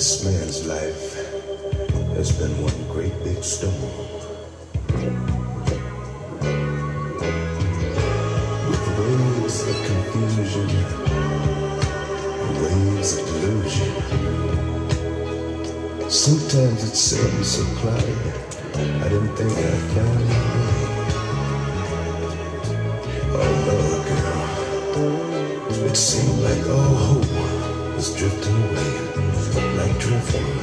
This man's life has been one great big storm. With waves of confusion, waves of delusion. Sometimes it seems so cloudy, I didn't think I'd find my way. Oh Lord, girl, it seemed like all hope was drifting away like driftwood.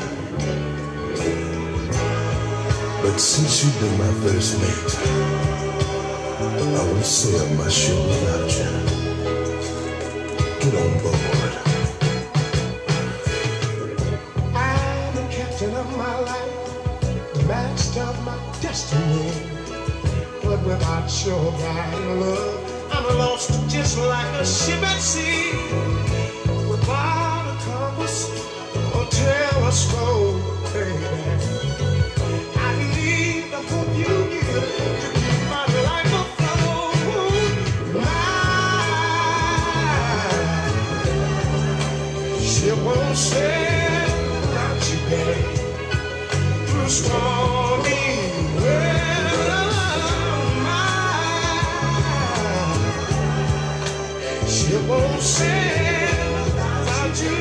But since you've been my first mate, I won't sail my ship without you. Get on board. I'm the captain of my life, the master of my destiny. But without your guiding love, I'm lost just like a ship at sea. Without a compass or tell us road, baby. I need the hope you give to keep my life afloat. My ship won't sail without you, baby. Through stormy weather, my ship won't sail without you.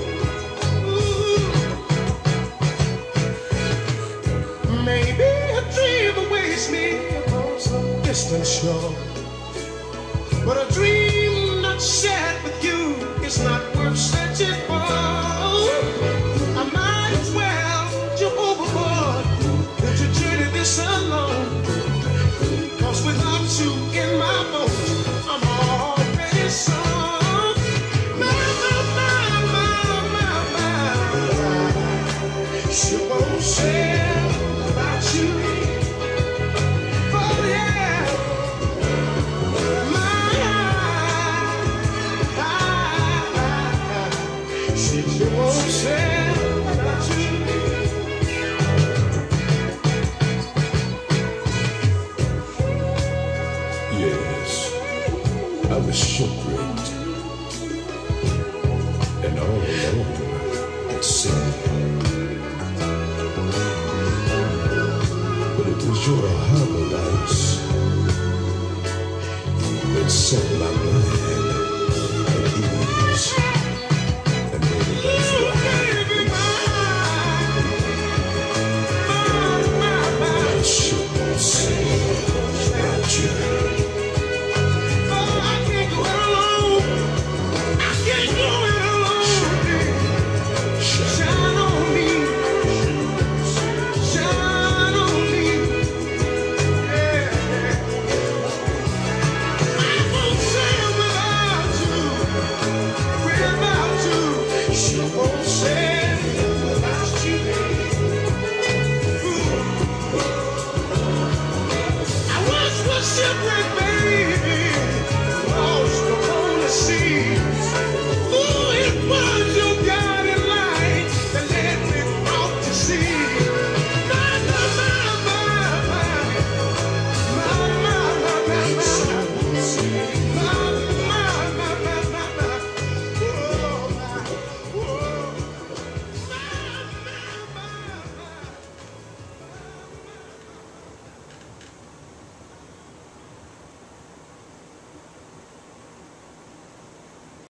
Maybe a dream awaits me on some distant shore, but a dream not shared with you is not worth searching for. I might as well jump overboard than to journey this alone, 'cause without you in my boat, I'm already sunk. My ship won't sail without you. Oh yeah, she won't sail without you. Yes, I was shipwrecked and all alone at sea. But it was your harbor lights that set my mind